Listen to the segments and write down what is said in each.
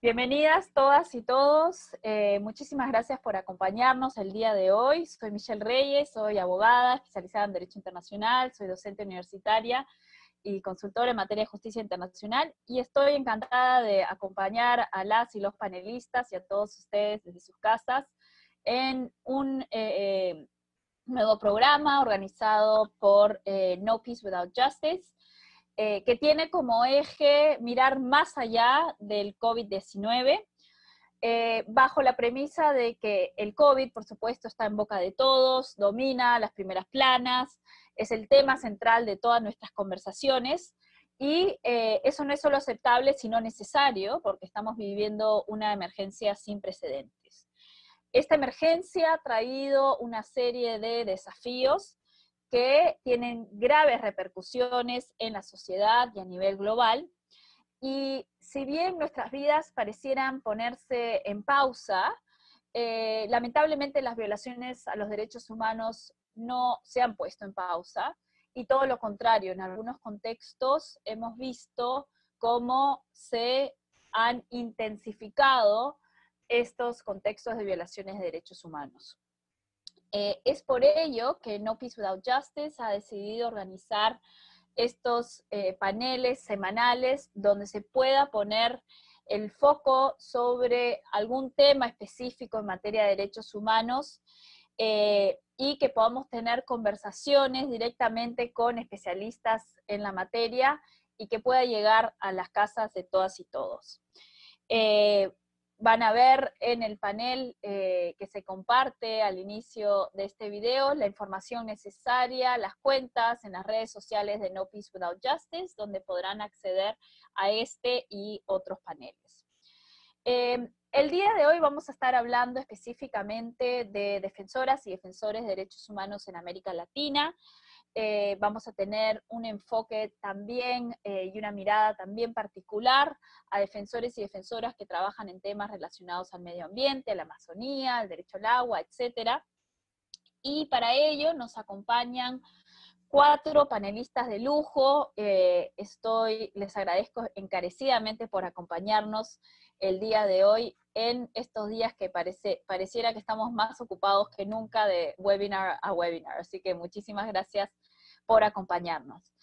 Bienvenidas todas y todos. Muchísimas gracias por acompañarnos el día de hoy. Soy Michelle Reyes, soy abogada especializada en Derecho Internacional, soy docente universitaria y consultora en materia de justicia internacional, y estoy encantada de acompañar a las y los panelistas y a todos ustedes desde sus casas en un nuevo programa organizado por No Peace Without Justice, que tiene como eje mirar más allá del COVID-19, bajo la premisa de que el COVID, por supuesto, está en boca de todos, domina las primeras planas, es el tema central de todas nuestras conversaciones, y eso no es solo aceptable, sino necesario, porque estamos viviendo una emergencia sin precedentes. Esta emergencia ha traído una serie de desafíos que tienen graves repercusiones en la sociedad y a nivel global. Y si bien nuestras vidas parecieran ponerse en pausa, lamentablemente las violaciones a los derechos humanos no se han puesto en pausa, y todo lo contrario, en algunos contextos hemos visto cómo se han intensificado estos contextos de violaciones de derechos humanos. Es por ello que No Peace Without Justice ha decidido organizar estos paneles semanales donde se pueda poner el foco sobre algún tema específico en materia de derechos humanos, y que podamos tener conversaciones directamente con especialistas en la materia y que pueda llegar a las casas de todas y todos. Van a ver en el panel que se comparte al inicio de este video la información necesaria, las cuentas en las redes sociales de No Peace Without Justice, donde podrán acceder a este y otros paneles. El día de hoy vamos a estar hablando específicamente de defensoras y defensores de derechos humanos en América Latina. Vamos a tener un enfoque también y una mirada también particular a defensores y defensoras que trabajan en temas relacionados al medio ambiente, a la Amazonía, al derecho al agua, etc. Y para ello nos acompañan 4 panelistas de lujo. Les agradezco encarecidamente por acompañarnos el día de hoy en estos días que pareciera que estamos más ocupados que nunca de webinar a webinar. Así que muchísimas gracias por acompañarnos.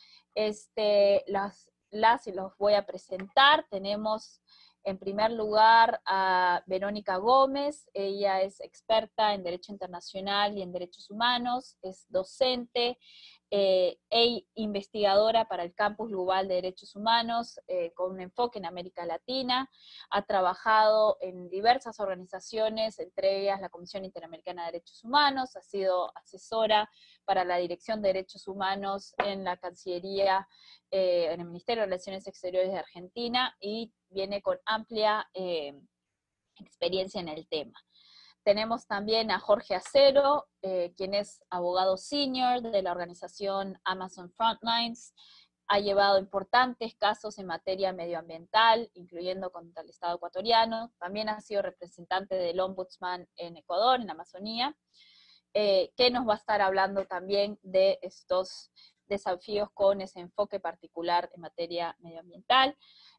Las y los voy a presentar. Tenemos en primer lugar a Verónica Gómez. Ella es experta en Derecho Internacional y en Derechos Humanos, es docente e investigadora para el Campus Global de Derechos Humanos, con un enfoque en América Latina. Ha trabajado en diversas organizaciones, entre ellas la Comisión Interamericana de Derechos Humanos, ha sido asesora para la Dirección de Derechos Humanos en la Cancillería, en el Ministerio de Relaciones Exteriores de Argentina, y viene con amplia experiencia en el tema. Tenemos también a Jorge Acero, quien es abogado senior de la organización Amazon Frontlines. Ha llevado importantes casos en materia medioambiental, incluyendo contra el Estado ecuatoriano. También ha sido representante del Ombudsman en Ecuador, en la Amazonía, que nos va a estar hablando también de estos desafíos con ese enfoque particular en materia medioambiental.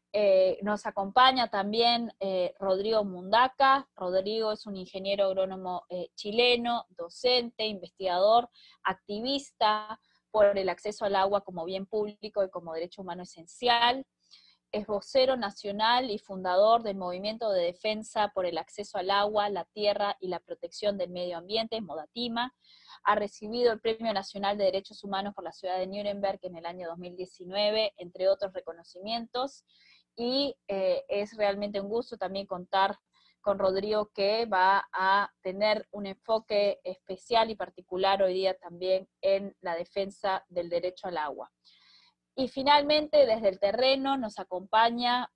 Nos acompaña también Rodrigo Mundaca. Rodrigo es un ingeniero agrónomo chileno, docente, investigador, activista por el acceso al agua como bien público y como derecho humano esencial. Es vocero nacional y fundador del Movimiento de Defensa por el Acceso al Agua, la Tierra y la Protección del Medio Ambiente, Modatima. Ha recibido el Premio Nacional de Derechos Humanos por la ciudad de Nuremberg en el año 2019, entre otros reconocimientos. Y es realmente un gusto también contar con Rodrigo, que va a tener un enfoque especial y particular hoy día también en la defensa del derecho al agua. Y finalmente, desde el terreno nos acompaña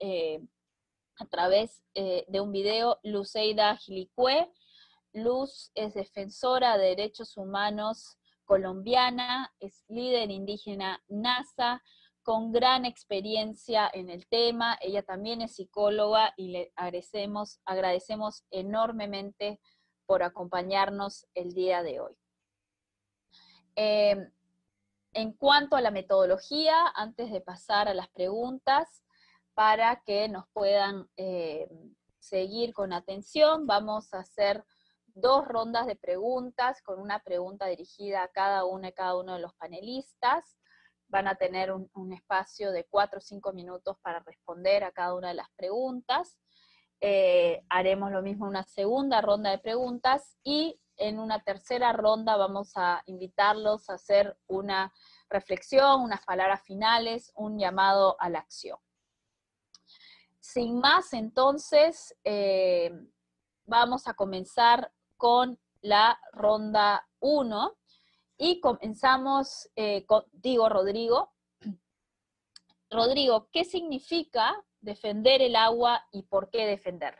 a través de un video Luceida Gilicue. Luz es defensora de derechos humanos colombiana, es líder indígena NASA, con gran experiencia en el tema. Ella también es psicóloga y le agradecemos enormemente por acompañarnos el día de hoy. En cuanto a la metodología, antes de pasar a las preguntas, para que nos puedan seguir con atención. Vamos a hacer 2 rondas de preguntas, con una pregunta dirigida a cada una y cada uno de los panelistas. Van a tener un espacio de 4 o 5 minutos para responder a cada una de las preguntas. Haremos lo mismo en una segunda ronda de preguntas, y en una tercera ronda vamos a invitarlos a hacer una reflexión, unas palabras finales, un llamado a la acción. Sin más, entonces, vamos a comenzar con la ronda 1, y comenzamos contigo, Rodrigo. Rodrigo, ¿qué significa defender el agua y por qué defenderla?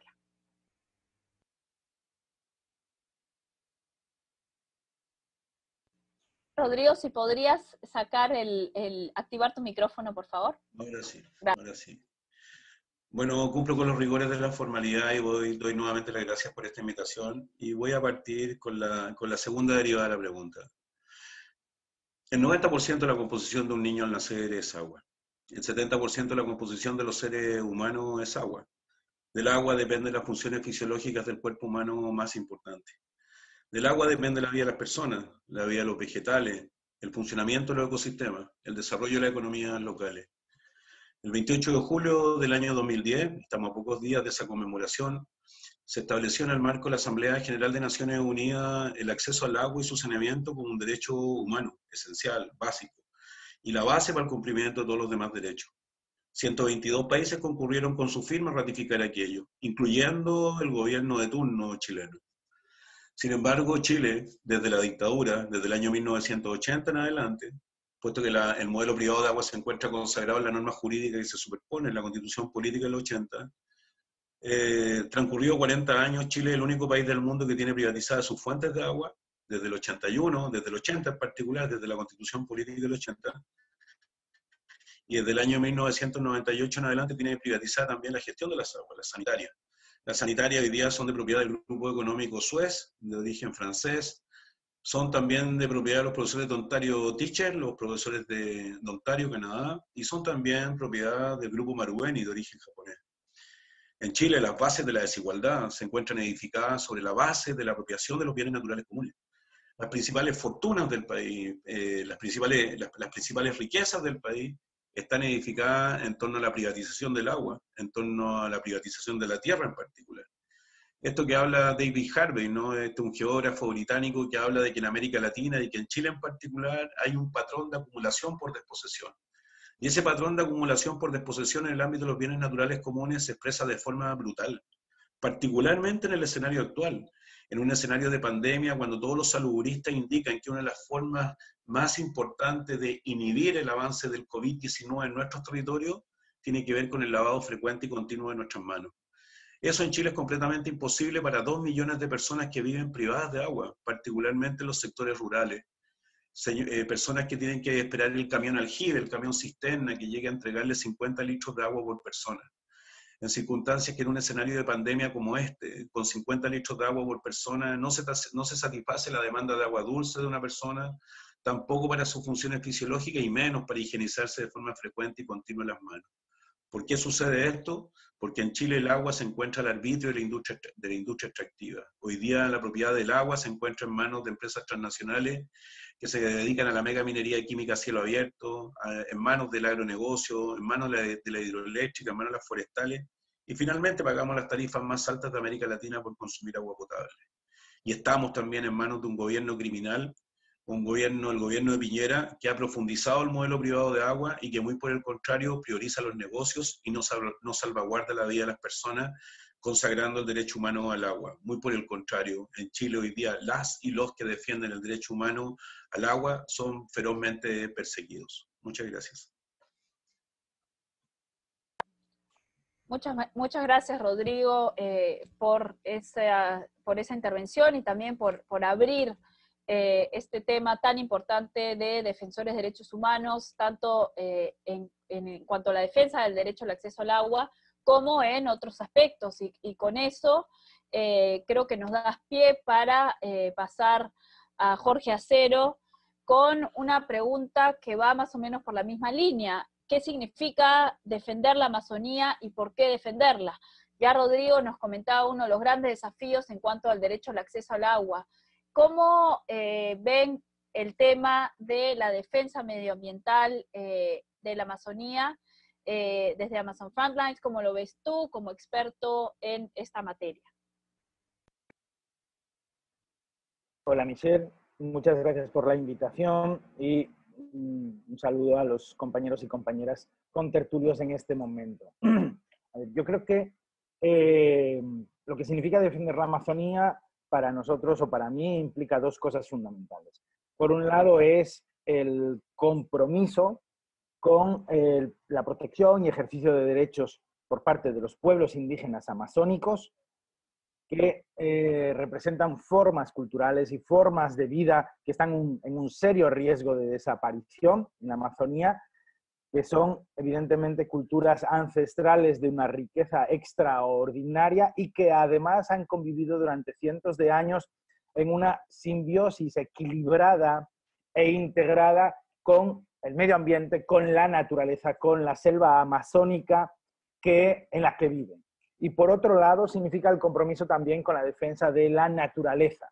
Rodrigo, si podrías activar tu micrófono, por favor. Ahora sí, Gracias. ahora sí. Bueno, cumplo con los rigores de la formalidad y doy nuevamente las gracias por esta invitación, y voy a partir con la segunda derivada de la pregunta. El 90% de la composición de un niño al nacer es agua. El 70% de la composición de los seres humanos es agua. Del agua dependen las funciones fisiológicas del cuerpo humano más importantes. Del agua depende la vida de las personas, la vida de los vegetales, el funcionamiento de los ecosistemas, el desarrollo de las economías locales. El 28 de julio del año 2010, estamos a pocos días de esa conmemoración, se estableció en el marco de la Asamblea General de Naciones Unidas el acceso al agua y su saneamiento como un derecho humano, esencial, básico, y la base para el cumplimiento de todos los demás derechos. 122 países concurrieron con su firma a ratificar aquello, incluyendo el gobierno de turno chileno. Sin embargo, Chile, desde la dictadura, desde el año 1980 en adelante, puesto que el modelo privado de agua se encuentra consagrado en la norma jurídica que se superpone en la Constitución Política del 80, transcurrido 40 años, Chile es el único país del mundo que tiene privatizadas sus fuentes de agua, desde el 81, desde el 80 en particular, desde la Constitución Política del 80, y desde el año 1998 en adelante tiene privatizada también la gestión de las aguas, las sanitarias. Las sanitarias hoy día son de propiedad del grupo económico Suez, de origen francés. Son también de propiedad de los profesores de Ontario Teachers, los profesores de Ontario, Canadá, y son también propiedad del grupo Marubeni, de origen japonés. En Chile, las bases de la desigualdad se encuentran edificadas sobre la base de la apropiación de los bienes naturales comunes. Las principales fortunas del país, las principales riquezas del país están edificadas en torno a la privatización del agua, en torno a la privatización de la tierra en particular. Esto que habla David Harvey, ¿no? Un geógrafo británico que habla de que en América Latina y que en Chile en particular hay un patrón de acumulación por desposesión. Y ese patrón de acumulación por desposesión en el ámbito de los bienes naturales comunes se expresa de forma brutal, particularmente en el escenario actual, en un escenario de pandemia, cuando todos los salubristas indican que una de las formas más importantes de inhibir el avance del COVID-19 en nuestros territorios tiene que ver con el lavado frecuente y continuo de nuestras manos. Eso en Chile es completamente imposible para 2 millones de personas que viven privadas de agua, particularmente en los sectores rurales. Personas que tienen que esperar el camión aljibe, el camión cisterna, que llegue a entregarle 50 litros de agua por persona. En circunstancias que en un escenario de pandemia como este, con 50 litros de agua por persona, no se satisface la demanda de agua dulce de una persona, tampoco para sus funciones fisiológicas y menos para higienizarse de forma frecuente y continua las manos. ¿Por qué sucede esto? Porque en Chile el agua se encuentra al arbitrio de la industria extractiva. Hoy día la propiedad del agua se encuentra en manos de empresas transnacionales que se dedican a la mega minería química a cielo abierto, en manos del agronegocio, en manos de la hidroeléctrica, en manos de las forestales, y finalmente pagamos las tarifas más altas de América Latina por consumir agua potable. Y estamos también en manos de un gobierno criminal, el gobierno de Piñera, que ha profundizado el modelo privado de agua y que muy por el contrario prioriza los negocios y no salvaguarda la vida de las personas, consagrando el derecho humano al agua. Muy por el contrario, en Chile hoy día las y los que defienden el derecho humano al agua son ferozmente perseguidos. Muchas gracias. Muchas gracias, Rodrigo, por esa intervención y también por abrir este tema tan importante de defensores de derechos humanos, tanto en cuanto a la defensa del derecho al acceso al agua, como en otros aspectos. Y con eso creo que nos das pie para pasar a Jorge Acero con una pregunta que va más o menos por la misma línea. qué significa defender la Amazonía y por qué defenderla. Ya Rodrigo nos comentaba uno de los grandes desafíos en cuanto al derecho al acceso al agua. ¿Cómo ven el tema de la defensa medioambiental de la Amazonía desde Amazon Frontlines? ¿Cómo lo ves tú como experto en esta materia? Hola Michelle, muchas gracias por la invitación y un saludo a los compañeros y compañeras contertulios en este momento. A ver, yo creo que lo que significa defender la Amazonía para nosotros o para mí implica dos cosas fundamentales. Por un lado es el compromiso con la protección y ejercicio de derechos por parte de los pueblos indígenas amazónicos, que representan formas culturales y formas de vida que están en un serio riesgo de desaparición en la Amazonía, que son evidentemente culturas ancestrales de una riqueza extraordinaria y que además han convivido durante cientos de años en una simbiosis equilibrada e integrada con el medio ambiente, con la naturaleza, con la selva amazónica en la que viven. Y por otro lado, significa el compromiso también con la defensa de la naturaleza,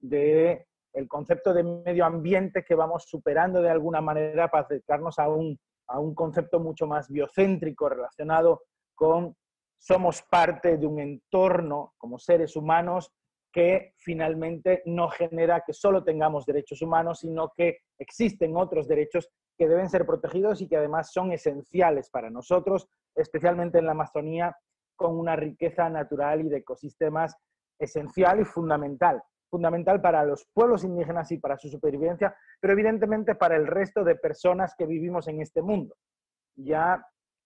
del concepto de medio ambiente que vamos superando de alguna manera para acercarnos a un concepto mucho más biocéntrico relacionado con somos parte de un entorno como seres humanos que finalmente no genera que solo tengamos derechos humanos, sino que existen otros derechos que deben ser protegidos y que además son esenciales para nosotros, especialmente en la Amazonía, con una riqueza natural y de ecosistemas esencial y fundamental. Fundamental para los pueblos indígenas y para su supervivencia, pero evidentemente para el resto de personas que vivimos en este mundo. Ya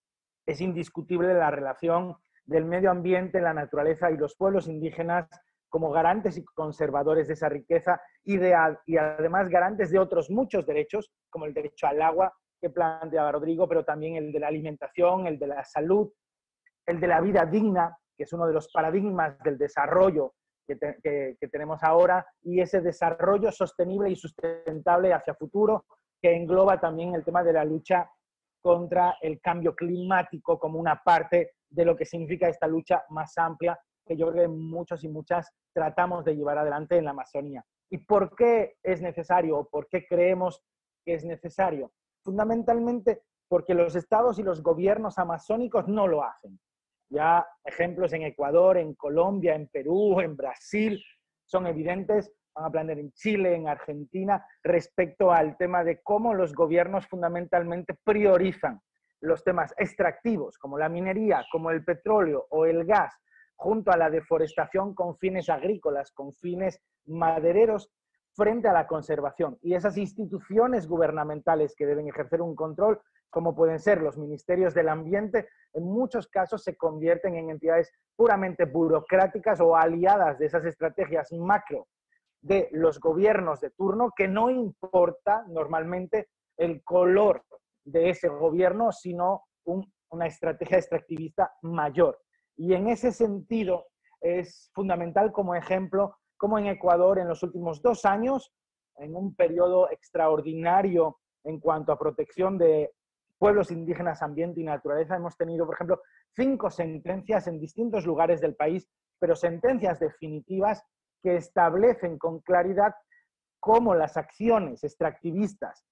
es indiscutible la relación del medio ambiente, la naturaleza y los pueblos indígenas como garantes y conservadores de esa riqueza y además garantes de otros muchos derechos, como el derecho al agua que planteaba Rodrigo, pero también el de la alimentación, el de la salud, el de la vida digna, que es uno de los paradigmas del desarrollo que tenemos ahora, y ese desarrollo sostenible y sustentable hacia futuro, que engloba también el tema de la lucha contra el cambio climático como una parte de lo que significa esta lucha más amplia que yo creo que muchos y muchas tratamos de llevar adelante en la Amazonía. ¿Y por qué es necesario o por qué creemos que es necesario? Fundamentalmente porque los estados y los gobiernos amazónicos no lo hacen. Ya ejemplos en Ecuador, en Colombia, en Perú, en Brasil, son evidentes, van a plantear en Chile, en Argentina, respecto al tema de cómo los gobiernos fundamentalmente priorizan los temas extractivos, como la minería, como el petróleo o el gas, junto a la deforestación con fines agrícolas, con fines madereros, frente a la conservación. Y esas instituciones gubernamentales que deben ejercer un control, como pueden ser los ministerios del ambiente, en muchos casos se convierten en entidades puramente burocráticas o aliadas de esas estrategias macro de los gobiernos de turno, que no importa normalmente el color de ese gobierno, sino una estrategia extractivista mayor. Y en ese sentido es fundamental como ejemplo como en Ecuador en los últimos 2 años, en un periodo extraordinario en cuanto a protección de pueblos indígenas, ambiente y naturaleza, hemos tenido, por ejemplo, 5 sentencias en distintos lugares del país, pero sentencias definitivas que establecen con claridad cómo las acciones extractivistas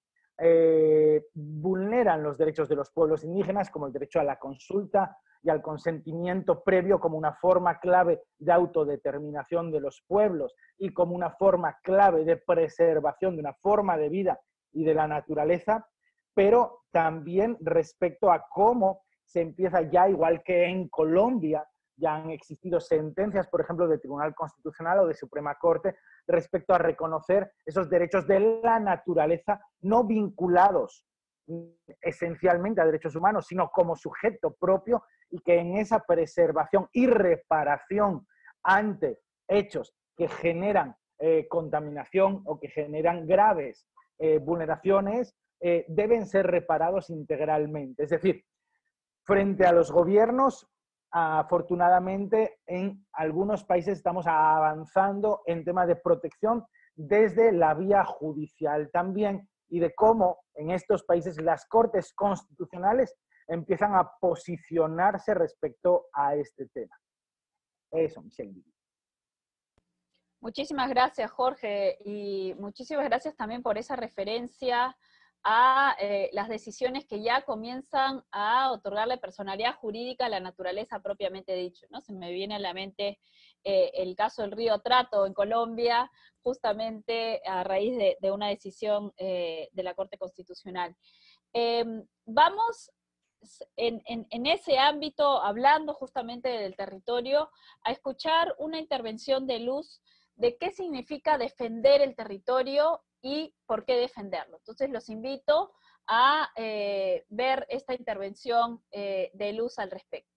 vulneran los derechos de los pueblos indígenas, como el derecho a la consulta y al consentimiento previo como una forma clave de autodeterminación de los pueblos y como una forma clave de preservación de una forma de vida y de la naturaleza, pero también respecto a cómo se empieza ya, igual que en Colombia, ya han existido sentencias, por ejemplo, del Tribunal Constitucional o de Suprema Corte respecto a reconocer esos derechos de la naturaleza no vinculados esencialmente a derechos humanos, sino como sujeto propio y que en esa preservación y reparación ante hechos que generan contaminación o que generan graves vulneraciones deben ser reparados integralmente. Es decir, frente a los gobiernos, afortunadamente en algunos países estamos avanzando en temas de protección desde la vía judicial también, y de cómo en estos países las cortes constitucionales empiezan a posicionarse respecto a este tema. Eso, Michelle. Muchísimas gracias, Jorge, y muchísimas gracias también por esa referencia a las decisiones que ya comienzan a otorgarle personalidad jurídica a la naturaleza propiamente dicho, ¿no? Se me viene a la mente el caso del río Trato en Colombia, justamente a raíz de una decisión de la Corte Constitucional. Vamos en ese ámbito, hablando justamente del territorio, a escuchar una intervención de Luz de qué significa defender el territorio y por qué defenderlo. Entonces los invito a ver esta intervención de Luz al respecto.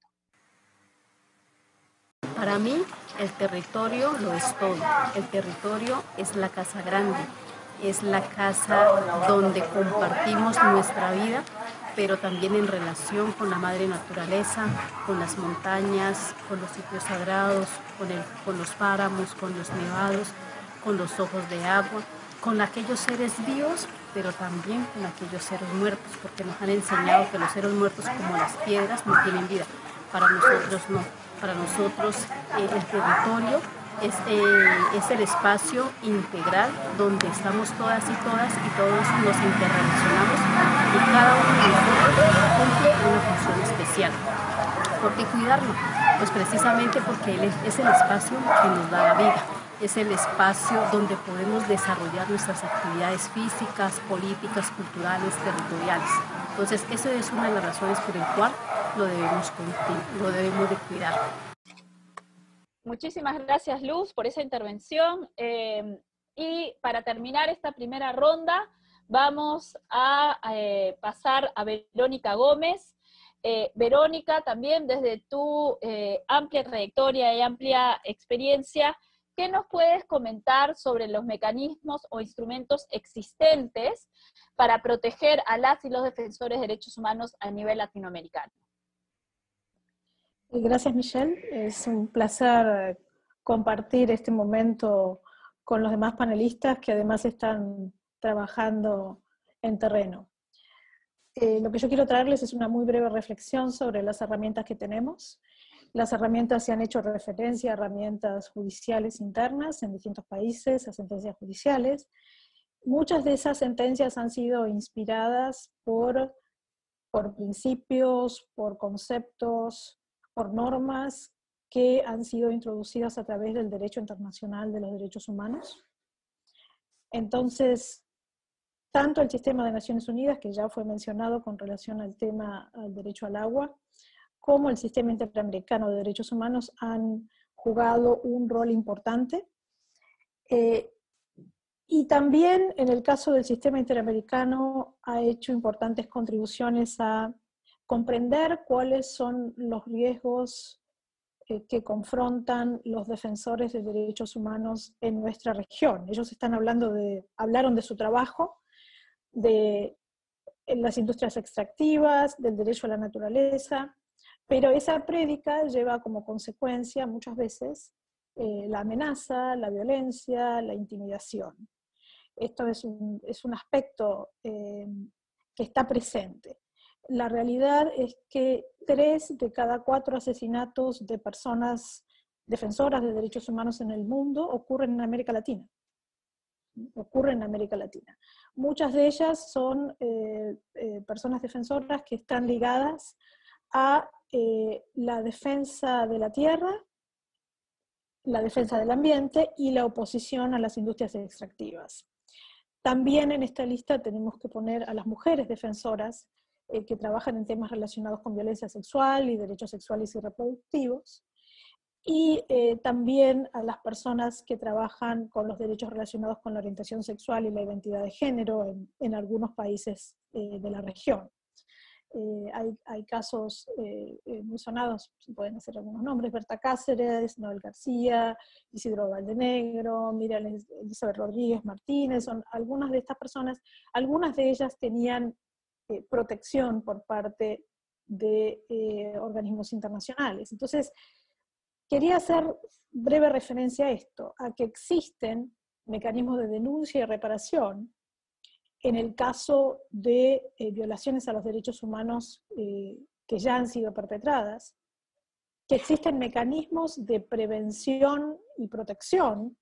Para mí, el territorio lo es todo. El territorio es la casa grande, es la casa donde compartimos nuestra vida, pero también en relación con la madre naturaleza, con las montañas, con los sitios sagrados, con los páramos, con los nevados, con los ojos de agua, con aquellos seres vivos, pero también con aquellos seres muertos, porque nos han enseñado que los seres muertos, como las piedras, no tienen vida. Para nosotros no. Para nosotros el territorio es el espacio integral donde estamos todas y todos nos interrelacionamos y cada uno de nosotros cumple una función especial. ¿Por qué cuidarlo? Pues precisamente porque es el espacio que nos da la vida, es el espacio donde podemos desarrollar nuestras actividades físicas, políticas, culturales, territoriales. Entonces, eso es una de las razones por el cual lo debemos de cuidar. Muchísimas gracias, Luz, por esa intervención. Y para terminar esta primera ronda, vamos a pasar a Verónica Gómez. Verónica, también desde tu amplia trayectoria y amplia experiencia, ¿qué nos puedes comentar sobre los mecanismos o instrumentos existentes para proteger a las y los defensores de derechos humanos a nivel latinoamericano? Gracias, Michelle. Es un placer compartir este momento con los demás panelistas que además están trabajando en terreno. Lo que yo quiero traerles es una muy breve reflexión sobre las herramientas que tenemos. Las herramientas se han hecho referencia a herramientas judiciales internas en distintos países, a sentencias judiciales. Muchas de esas sentencias han sido inspiradas por principios, por conceptos, por normas que han sido introducidas a través del derecho internacional de los derechos humanos. Entonces, tanto el sistema de Naciones Unidas, que ya fue mencionado con relación al tema al derecho al agua, como el sistema interamericano de derechos humanos han jugado un rol importante. Y también en el caso del sistema interamericano ha hecho importantes contribuciones a comprender cuáles son los riesgos que confrontan los defensores de derechos humanos en nuestra región. Ellos hablaron de su trabajo, de las industrias extractivas, del derecho a la naturaleza, pero esa prédica lleva como consecuencia muchas veces la amenaza, la violencia, la intimidación. Esto es un aspecto que está presente. La realidad es que 3 de cada 4 asesinatos de personas defensoras de derechos humanos en el mundo ocurren en América Latina. Muchas de ellas son personas defensoras que están ligadas a la defensa de la tierra, la defensa del ambiente y la oposición a las industrias extractivas. También en esta lista tenemos que poner a las mujeres defensoras que trabajan en temas relacionados con violencia sexual y derechos sexuales y reproductivos, y también a las personas que trabajan con los derechos relacionados con la orientación sexual y la identidad de género en algunos países de la región. Hay casos muy sonados, se pueden hacer algunos nombres: Berta Cáceres, Noel García, Isidro Valdenegro, Miriam Elizabeth Rodríguez Martínez. Son algunas de estas personas. Algunas de ellas tenían protección por parte de organismos internacionales. Entonces, quería hacer breve referencia a esto, a que existen mecanismos de denuncia y reparación en el caso de violaciones a los derechos humanos que ya han sido perpetradas, que existen mecanismos de prevención y protección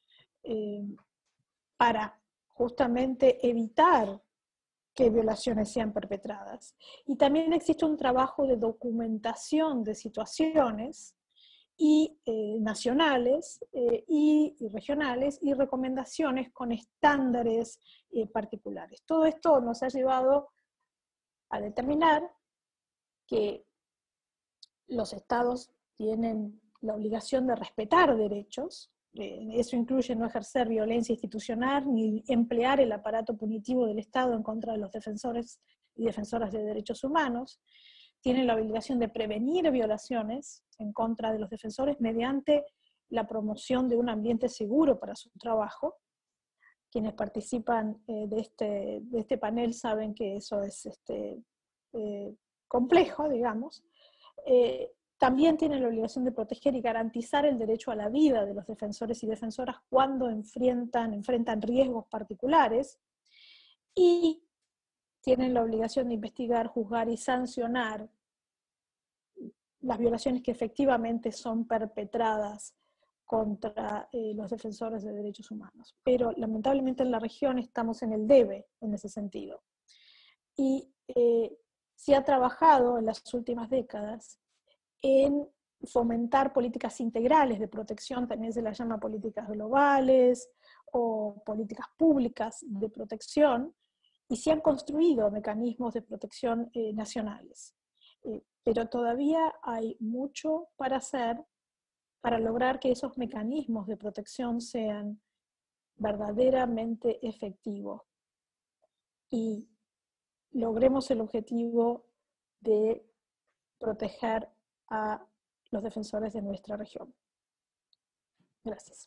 para justamente evitar que violaciones sean perpetradas. Y también existe un trabajo de documentación de situaciones y nacionales y regionales, y recomendaciones con estándares particulares. Todo esto nos ha llevado a determinar que los estados tienen la obligación de respetar derechos. Eso incluye no ejercer violencia institucional ni emplear el aparato punitivo del Estado en contra de los defensores y defensoras de derechos humanos. Tienen la obligación de prevenir violaciones en contra de los defensores mediante la promoción de un ambiente seguro para su trabajo. Quienes participan de este panel saben que eso es complejo, digamos. También tienen la obligación de proteger y garantizar el derecho a la vida de los defensores y defensoras cuando enfrentan riesgos particulares, y tienen la obligación de investigar, juzgar y sancionar las violaciones que efectivamente son perpetradas contra los defensores de derechos humanos. Pero lamentablemente en la región estamos en el debe en ese sentido. Y se ha trabajado en las últimas décadas en fomentar políticas integrales de protección, también se las llama políticas globales o políticas públicas de protección, y se han construido mecanismos de protección nacionales. Pero todavía hay mucho para hacer para lograr que esos mecanismos de protección sean verdaderamente efectivos y logremos el objetivo de proteger a los defensores de nuestra región. Gracias.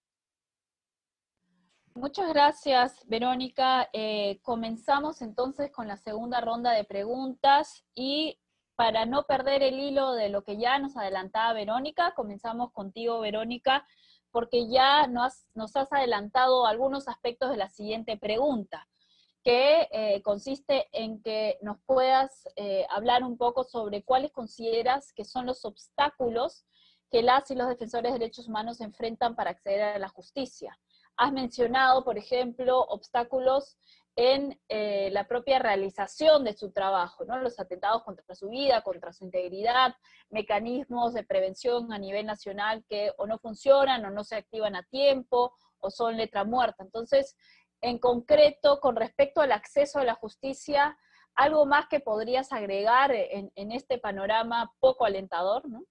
Muchas gracias, Verónica. Comenzamos entonces con la segunda ronda de preguntas, y para no perder el hilo de lo que ya nos adelantaba Verónica, comenzamos contigo, Verónica, porque ya nos has adelantado algunos aspectos de la siguiente pregunta, que consiste en que nos puedas hablar un poco sobre cuáles consideras que son los obstáculos que las y los defensores de derechos humanos enfrentan para acceder a la justicia. Has mencionado, por ejemplo, obstáculos en la propia realización de su trabajo, ¿no? Los atentados contra su vida, contra su integridad, mecanismos de prevención a nivel nacional que o no funcionan o no se activan a tiempo o son letra muerta. Entonces, en concreto, con respecto al acceso a la justicia, ¿algo más que podrías agregar en este panorama poco alentador, ¿no?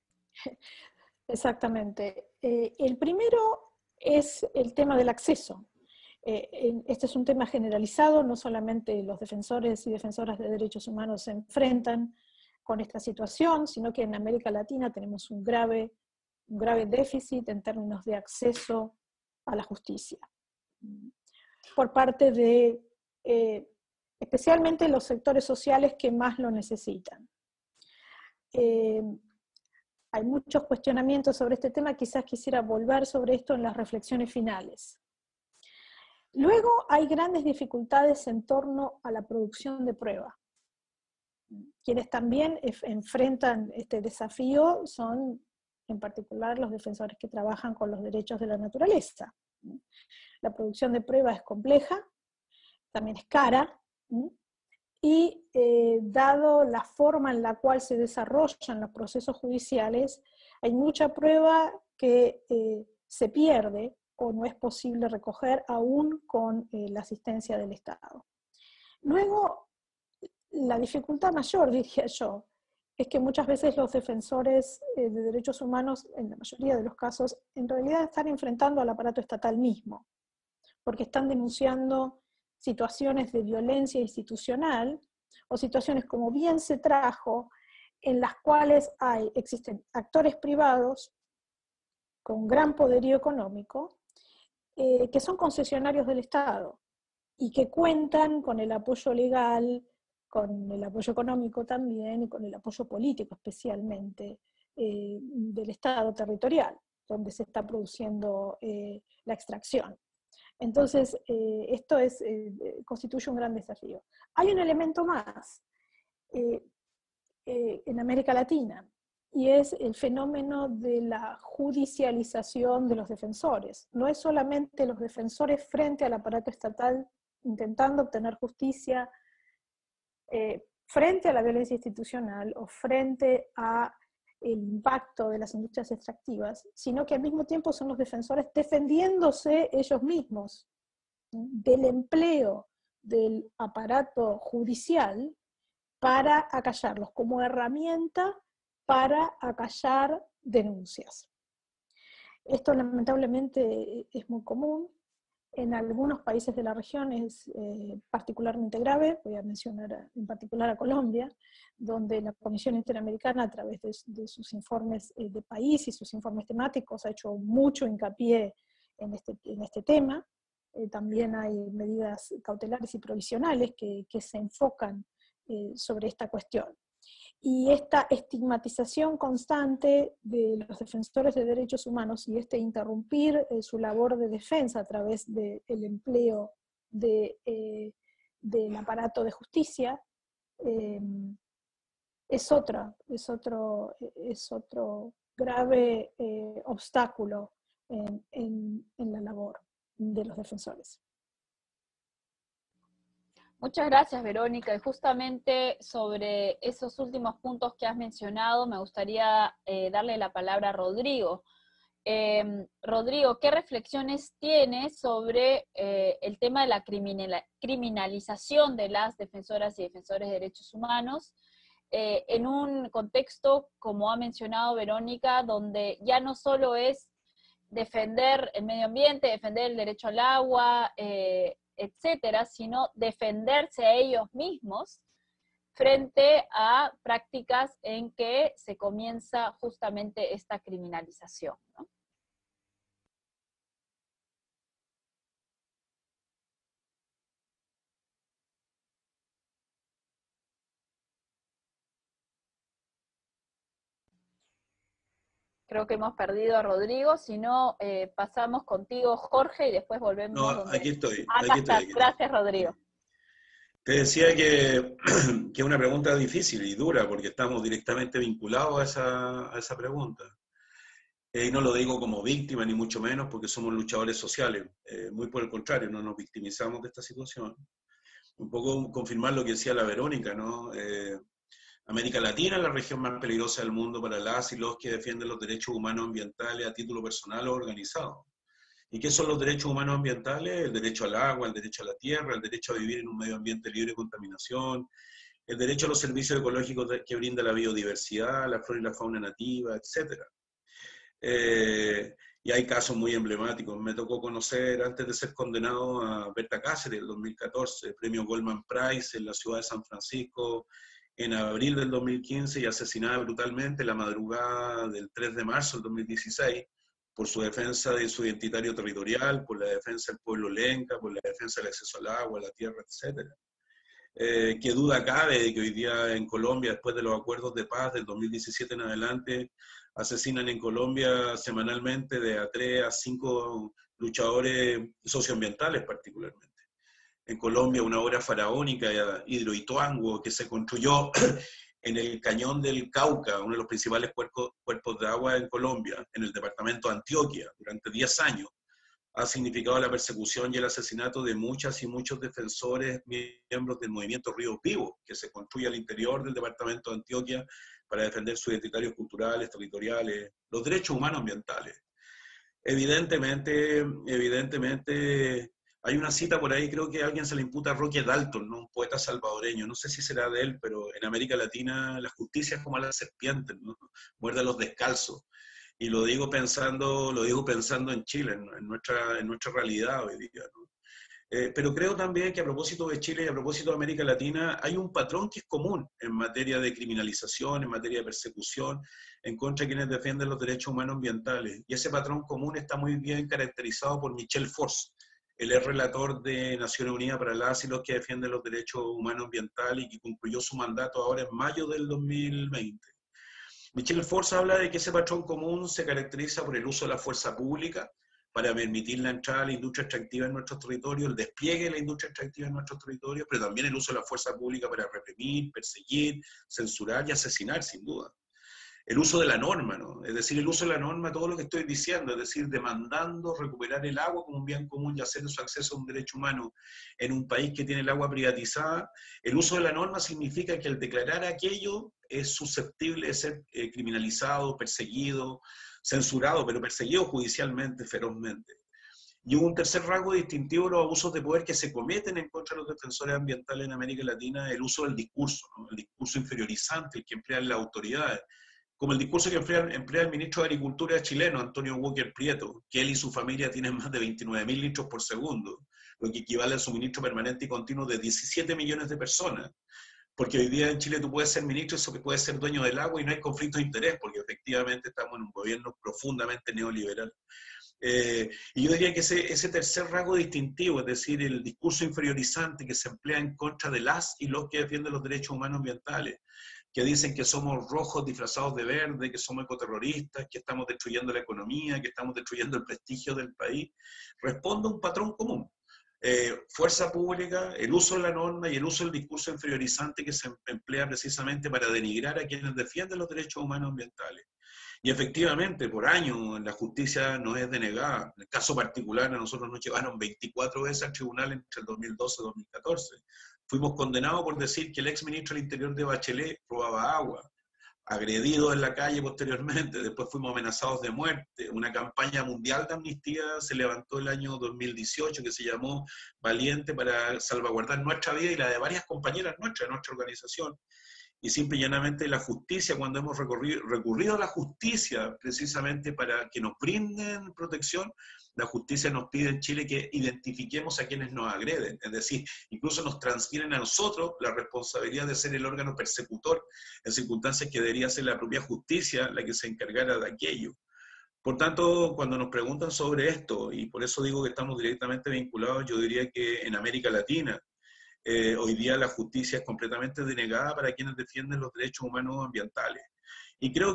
Exactamente. El primero es el tema del acceso. Este es un tema generalizado, no solamente los defensores y defensoras de derechos humanos se enfrentan con esta situación, sino que en América Latina tenemos un grave déficit en términos de acceso a la justicia, por parte de especialmente los sectores sociales que más lo necesitan. Hay muchos cuestionamientos sobre este tema, quizás quisiera volver sobre esto en las reflexiones finales. Luego hay grandes dificultades en torno a la producción de prueba. Quienes también enfrentan este desafío son en particular los defensores que trabajan con los derechos de la naturaleza. La producción de prueba es compleja, también es cara, y dado la forma en la cual se desarrollan los procesos judiciales, hay mucha prueba que se pierde o no es posible recoger aún con la asistencia del Estado. Luego, la dificultad mayor, diría yo, es que muchas veces los defensores de derechos humanos, en la mayoría de los casos, en realidad están enfrentando al aparato estatal mismo, porque están denunciando situaciones de violencia institucional o situaciones, como bien se trajo, en las cuales existen actores privados con gran poderío económico que son concesionarios del Estado y que cuentan con el apoyo legal, con el apoyo económico también y con el apoyo político especialmente del Estado territorial, donde se está produciendo la extracción. Entonces, esto constituye un gran desafío. Hay un elemento más en América Latina, y es el fenómeno de la judicialización de los defensores. No es solamente los defensores frente al aparato estatal intentando obtener justicia, frente a la violencia institucional o frente a el impacto de las industrias extractivas, sino que al mismo tiempo son los defensores defendiéndose ellos mismos del empleo del aparato judicial para acallarlos, como herramienta para acallar denuncias. Esto lamentablemente es muy común. En algunos países de la región es particularmente grave. Voy a mencionar en particular a Colombia, donde la Comisión Interamericana, a través de sus informes de país y sus informes temáticos, ha hecho mucho hincapié en este tema. También hay medidas cautelares y provisionales que se enfocan sobre esta cuestión. Y esta estigmatización constante de los defensores de derechos humanos y interrumpir su labor de defensa a través del empleo del aparato de justicia es otro grave obstáculo en la labor de los defensores. Muchas gracias, Verónica. Y justamente sobre esos últimos puntos que has mencionado, me gustaría darle la palabra a Rodrigo. Rodrigo, ¿qué reflexiones tienes sobre el tema de la criminalización de las defensoras y defensores de derechos humanos en un contexto, como ha mencionado Verónica, donde ya no solo es defender el medio ambiente, defender el derecho al agua, etcétera, sino defenderse a ellos mismos frente a prácticas en que se comienza justamente esta criminalización, ¿no? Creo que hemos perdido a Rodrigo, si no, pasamos contigo, Jorge, y después volvemos. No, aquí estoy. Aquí estás. Gracias, Rodrigo. Te decía que es una pregunta difícil y dura, porque estamos directamente vinculados a esa pregunta. Y no lo digo como víctima, ni mucho menos, porque somos luchadores sociales. Muy por el contrario, no nos victimizamos de esta situación. Un poco confirmar lo que decía la Verónica, ¿no? América Latina es la región más peligrosa del mundo para las y los que defienden los derechos humanos ambientales a título personal o organizado. ¿Y qué son los derechos humanos ambientales? El derecho al agua, el derecho a la tierra, el derecho a vivir en un medio ambiente libre de contaminación, el derecho a los servicios ecológicos que brinda la biodiversidad, la flora y la fauna nativa, etc. Y hay casos muy emblemáticos. Me tocó conocer, antes de ser condenado, a Berta Cáceres, en 2014, premio Goldman Prize en la ciudad de San Francisco, en abril del 2015, y asesinada brutalmente la madrugada del 3 de marzo del 2016, por su defensa de su identitario territorial, por la defensa del pueblo lenca, por la defensa del acceso al agua, a la tierra, etc. ¿Qué duda cabe de que hoy día en Colombia, después de los acuerdos de paz del 2017 en adelante, asesinan en Colombia semanalmente de a 3 a 5 luchadores socioambientales particularmente? En Colombia una obra faraónica, Hidroituango, que se construyó en el cañón del Cauca, uno de los principales cuerpos de agua en Colombia, en el departamento de Antioquia, durante 10 años, ha significado la persecución y el asesinato de muchas y muchos defensores, miembros del movimiento Ríos Vivos, que se construye al interior del departamento de Antioquia para defender sus identitarios culturales, territoriales, los derechos humanos ambientales. Evidentemente, hay una cita por ahí, creo que a alguien se le imputa a Roque Dalton, ¿no? Un poeta salvadoreño, no sé si será de él, pero en América Latina la justicia es como las serpientes, ¿no? Muerde a los descalzos. Y lo digo pensando en Chile, en nuestra realidad hoy día, ¿no? Pero creo también que a propósito de Chile y a propósito de América Latina, hay un patrón que es común en materia de criminalización, en materia de persecución, en contra de quienes defienden los derechos humanos ambientales. Y ese patrón común está muy bien caracterizado por Michel Force. Él es relator de Naciones Unidas para las y los que defienden los derechos humanos ambientales y que concluyó su mandato ahora en mayo del 2020. Michel Force habla de que ese patrón común se caracteriza por el uso de la fuerza pública para permitir la entrada de la industria extractiva en nuestros territorios, el despliegue de la industria extractiva en nuestros territorios, pero también el uso de la fuerza pública para reprimir, perseguir, censurar y asesinar, sin duda. El uso de la norma, ¿no? Es decir, el uso de la norma, todo lo que estoy diciendo, es decir, demandando recuperar el agua como un bien común y hacer su acceso a un derecho humano en un país que tiene el agua privatizada. El uso de la norma significa que al declarar aquello es susceptible de ser criminalizado, perseguido, censurado, pero perseguido judicialmente, ferozmente. Y hubo un tercer rasgo distintivo de los abusos de poder que se cometen en contra de los defensores ambientales en América Latina, el uso del discurso, ¿no? El discurso inferiorizante, el que emplean las autoridades, como el discurso que emplea el ministro de Agricultura chileno, Antonio Walker Prieto, que él y su familia tienen más de 29.000 litros por segundo, lo que equivale al suministro permanente y continuo de 17 millones de personas. Porque hoy día en Chile tú puedes ser ministro, eso que puedes ser dueño del agua y no hay conflicto de interés, porque efectivamente estamos en un gobierno profundamente neoliberal. Y yo diría que ese tercer rasgo distintivo, es decir, el discurso inferiorizante que se emplea en contra de las y los que defienden los derechos humanos ambientales, que dicen que somos rojos disfrazados de verde, que somos ecoterroristas, que estamos destruyendo la economía, que estamos destruyendo el prestigio del país, responde a un patrón común. Fuerza pública, el uso de la norma y el uso del discurso inferiorizante que se emplea precisamente para denigrar a quienes defienden los derechos humanos ambientales. Y efectivamente, por años la justicia nos es denegada. En el caso particular, a nosotros nos llevaron 24 veces al tribunal entre el 2012 y 2014. Fuimos condenados por decir que el ex ministro del Interior de Bachelet robaba agua, agredidos en la calle posteriormente, después fuimos amenazados de muerte. Una campaña mundial de amnistía se levantó el año 2018 que se llamó Valiente para salvaguardar nuestra vida y la de varias compañeras nuestras de nuestra organización. Y simple y llanamente la justicia, cuando hemos recurrido a la justicia precisamente para que nos brinden protección, la justicia nos pide en Chile que identifiquemos a quienes nos agreden, es decir, incluso nos transfieren a nosotros la responsabilidad de ser el órgano persecutor en circunstancias que debería ser la propia justicia la que se encargara de aquello. Por tanto, cuando nos preguntan sobre esto, y por eso digo que estamos directamente vinculados, yo diría que en América Latina, hoy día la justicia es completamente denegada para quienes defienden los derechos humanos ambientales. Y creo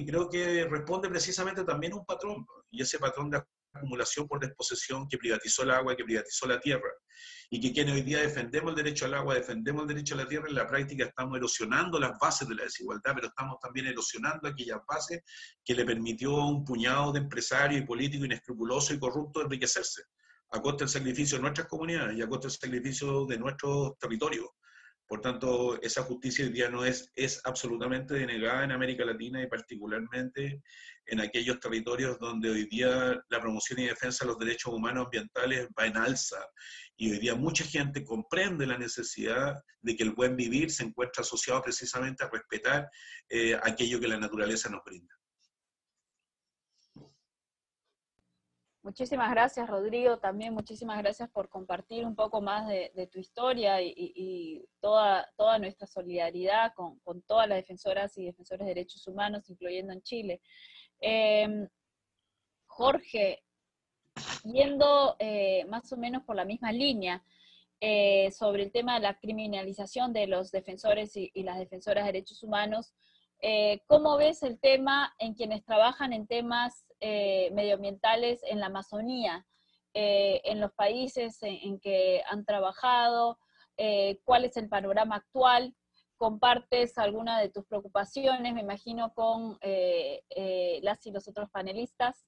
que responde precisamente también a un patrón, y ese patrón de acumulación por desposesión que privatizó el agua, que privatizó la tierra, y que quienes hoy día defendemos el derecho al agua, defendemos el derecho a la tierra, en la práctica estamos erosionando las bases de la desigualdad, pero estamos también erosionando aquellas bases que le permitió a un puñado de empresarios y políticos inescrupulosos y corruptos enriquecerse a costa del sacrificio de nuestras comunidades y a costa del sacrificio de nuestros territorios. Por tanto, esa justicia hoy día no es absolutamente denegada en América Latina y particularmente en aquellos territorios donde hoy día la promoción y defensa de los derechos humanos ambientales va en alza. Y hoy día mucha gente comprende la necesidad de que el buen vivir se encuentra asociado precisamente a respetar aquello que la naturaleza nos brinda. Muchísimas gracias, Rodrigo. También muchísimas gracias por compartir un poco más de tu historia y toda nuestra solidaridad con todas las defensoras y defensores de derechos humanos, incluyendo en Chile. Jorge, yendo más o menos por la misma línea, sobre el tema de la criminalización de los defensores y las defensoras de derechos humanos, ¿cómo ves el tema en quienes trabajan en temas medioambientales en la Amazonía, en los países en que han trabajado? ¿Cuál es el panorama actual? ¿Compartes alguna de tus preocupaciones, me imagino, con las y los otros panelistas?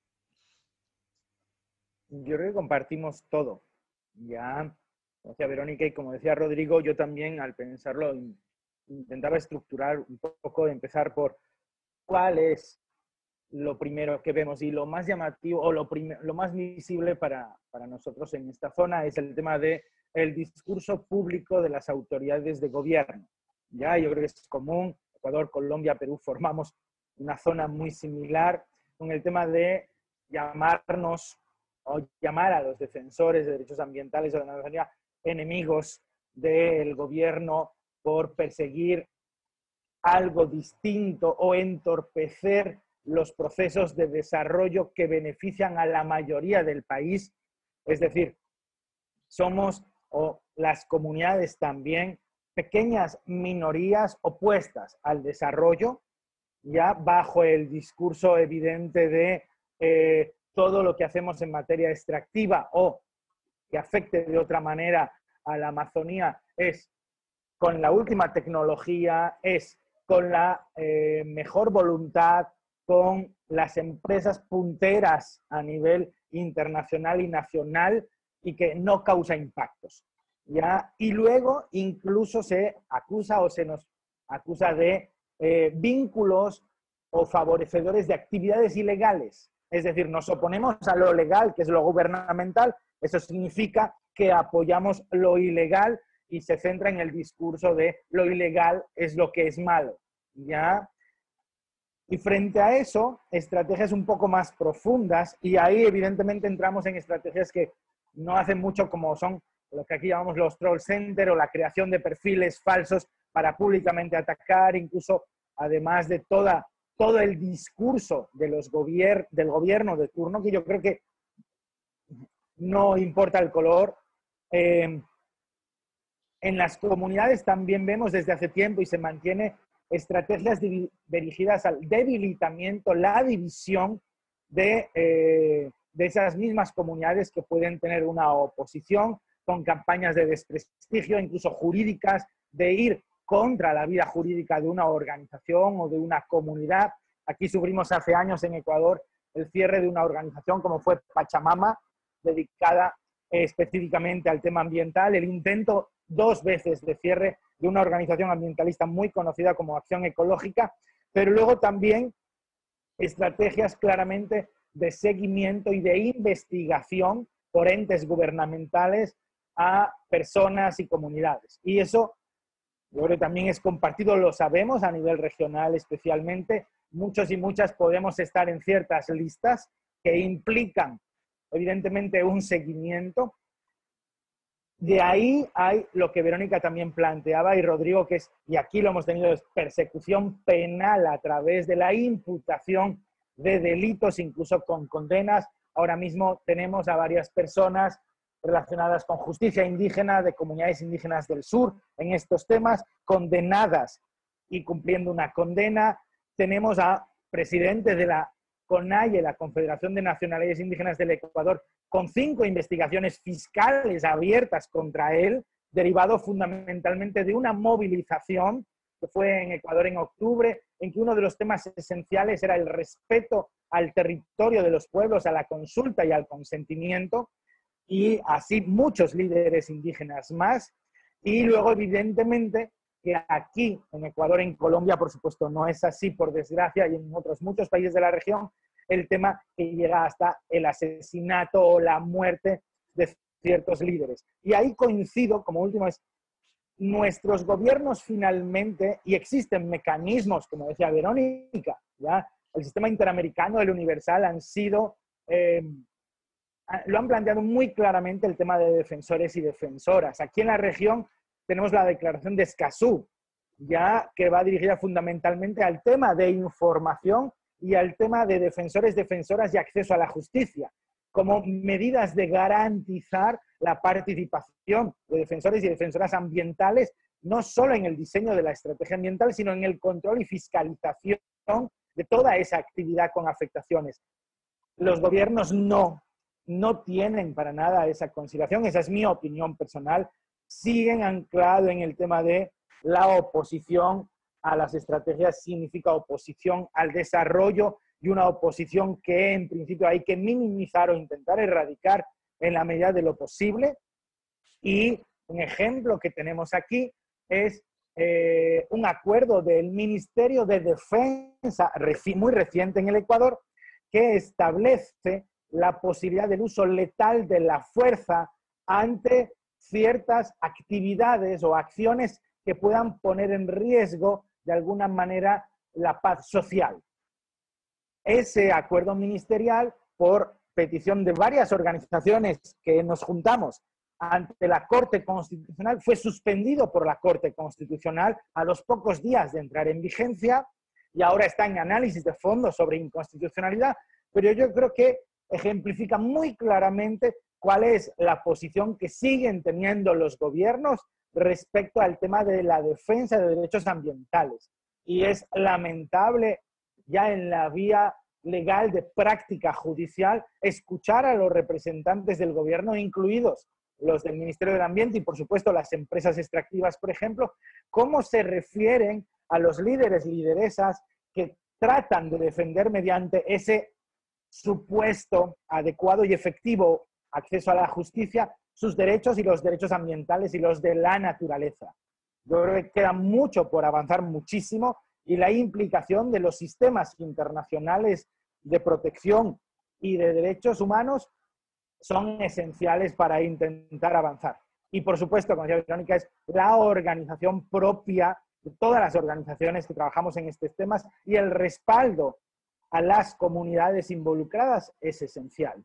Yo creo que compartimos todo. Ya, como decía Verónica y como decía Rodrigo, yo también al pensarlo intentaba estructurar un poco, de empezar por cuál es lo primero que vemos y lo más llamativo o lo más visible para nosotros en esta zona es el tema del discurso público de las autoridades de gobierno. Ya, yo creo que es común, Ecuador, Colombia, Perú, formamos una zona muy similar con el tema de llamarnos o llamar a los defensores de derechos ambientales o de la Amazonía enemigos del gobierno por perseguir algo distinto o entorpecer los procesos de desarrollo que benefician a la mayoría del país. Es decir, somos, o las comunidades también, pequeñas minorías opuestas al desarrollo, ya bajo el discurso evidente de todo lo que hacemos en materia extractiva o que afecte de otra manera a la Amazonía es con la última tecnología, es con la mejor voluntad, con las empresas punteras a nivel internacional y nacional y que no causa impactos, ¿ya? Y luego incluso se acusa o se nos acusa de vínculos o favorecedores de actividades ilegales. Es decir, nos oponemos a lo legal, que es lo gubernamental. Eso significa que apoyamos lo ilegal y se centra en el discurso de lo ilegal es lo que es malo, ¿ya? Y frente a eso, estrategias un poco más profundas, y ahí evidentemente entramos en estrategias que no hacen mucho, como son lo que aquí llamamos los troll center o la creación de perfiles falsos para públicamente atacar, incluso además de todo el discurso de del gobierno de turno, que yo creo que no importa el color. En las comunidades también vemos desde hace tiempo y se mantiene estrategias dirigidas al debilitamiento, la división de esas mismas comunidades que pueden tener una oposición con campañas de desprestigio, incluso jurídicas, de ir contra la vida jurídica de una organización o de una comunidad. Aquí sufrimos hace años en Ecuador el cierre de una organización como fue Pachamama, dedicada específicamente al tema ambiental, el intento 2 veces de cierre de una organización ambientalista muy conocida como Acción Ecológica, pero luego también estrategias claramente de seguimiento y de investigación por entes gubernamentales a personas y comunidades. Y eso, yo creo que también es compartido, lo sabemos a nivel regional especialmente. Muchos y muchas podemos estar en ciertas listas que implican, evidentemente, un seguimiento. De ahí hay lo que Verónica también planteaba y Rodrigo, que es, y aquí lo hemos tenido, es persecución penal a través de la imputación de delitos, incluso con condenas. Ahora mismo tenemos a varias personas relacionadas con justicia indígena de comunidades indígenas del sur en estos temas, condenadas y cumpliendo una condena. Tenemos a presidentes de la CONAIE, la Confederación de Nacionalidades Indígenas del Ecuador, con 5 investigaciones fiscales abiertas contra él, derivado fundamentalmente de una movilización que fue en Ecuador en octubre, en que uno de los temas esenciales era el respeto al territorio de los pueblos, a la consulta y al consentimiento, y así muchos líderes indígenas más. Y luego, evidentemente, que aquí en Ecuador, en Colombia, por supuesto, no es así, por desgracia, y en otros muchos países de la región, el tema que llega hasta el asesinato o la muerte de ciertos líderes. Y ahí coincido, como último, es nuestros gobiernos finalmente, y existen mecanismos, como decía Verónica, ¿ya? El sistema interamericano, el universal, han sido, lo han planteado muy claramente el tema de defensores y defensoras. Aquí en la región tenemos la declaración de Escazú, ya que va dirigida fundamentalmente al tema de información y al tema de defensores, defensoras y acceso a la justicia, como medidas de garantizar la participación de defensores y defensoras ambientales, no solo en el diseño de la estrategia ambiental, sino en el control y fiscalización de toda esa actividad con afectaciones. Los gobiernos no tienen para nada esa consideración, esa es mi opinión personal, siguen anclados en el tema de la oposición a las estrategias, significa oposición al desarrollo y una oposición que en principio hay que minimizar o intentar erradicar en la medida de lo posible. Y un ejemplo que tenemos aquí es un acuerdo del Ministerio de Defensa muy reciente en el Ecuador que establece la posibilidad del uso letal de la fuerza ante ciertas actividades o acciones que puedan poner en riesgo de alguna manera la paz social. Ese acuerdo ministerial, por petición de varias organizaciones que nos juntamos ante la Corte Constitucional, fue suspendido por la Corte Constitucional a los pocos días de entrar en vigencia y ahora está en análisis de fondo sobre inconstitucionalidad, pero yo creo que ejemplifica muy claramente cuál es la posición que siguen teniendo los gobiernos respecto al tema de la defensa de derechos ambientales. Y es lamentable ya en la vía legal, de práctica judicial, escuchar a los representantes del gobierno, incluidos los del Ministerio del Ambiente y, por supuesto, las empresas extractivas, por ejemplo, cómo se refieren a los líderes, lideresas que tratan de defender mediante ese supuesto adecuado y efectivo acceso a la justicia sus derechos y los derechos ambientales y los de la naturaleza. Yo creo que queda mucho por avanzar, muchísimo, y la implicación de los sistemas internacionales de protección y de derechos humanos son esenciales para intentar avanzar. Y por supuesto, como decía Verónica, es la organización propia de todas las organizaciones que trabajamos en estos temas y el respaldo a las comunidades involucradas es esencial.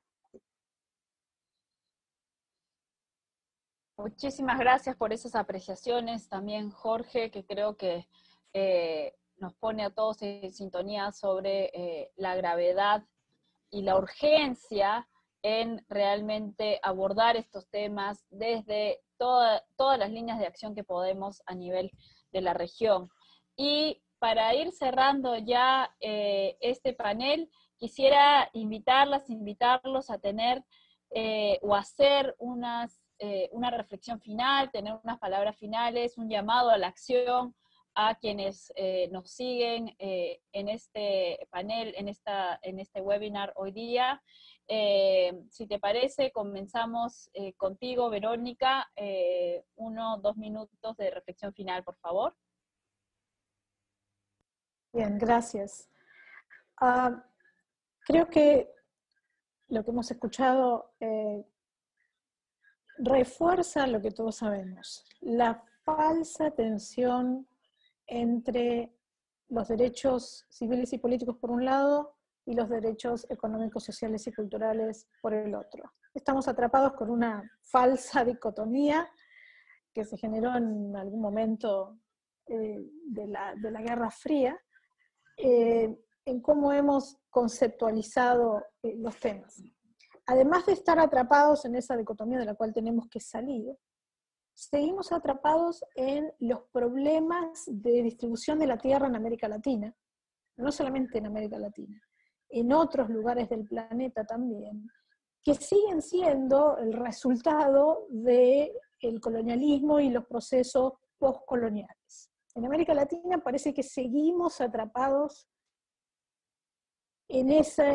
Muchísimas gracias por esas apreciaciones también, Jorge, que creo que nos pone a todos en sintonía sobre la gravedad y la urgencia en realmente abordar estos temas desde todas las líneas de acción que podemos a nivel de la región. Y para ir cerrando ya este panel, quisiera invitarlos a tener o hacer una reflexión final, tener unas palabras finales, un llamado a la acción a quienes nos siguen en este panel, en este webinar hoy día. Si te parece, comenzamos contigo, Verónica. 2 minutos de reflexión final, por favor. Bien, gracias. Creo que lo que hemos escuchado refuerza lo que todos sabemos, la falsa tensión entre los derechos civiles y políticos por un lado y los derechos económicos, sociales y culturales por el otro. Estamos atrapados con una falsa dicotomía que se generó en algún momento de la Guerra Fría, en cómo hemos conceptualizado los temas. Además de estar atrapados en esa dicotomía de la cual tenemos que salir, seguimos atrapados en los problemas de distribución de la tierra en América Latina, no solamente en América Latina, en otros lugares del planeta también, que siguen siendo el resultado del colonialismo y los procesos postcoloniales. En América Latina parece que seguimos atrapados en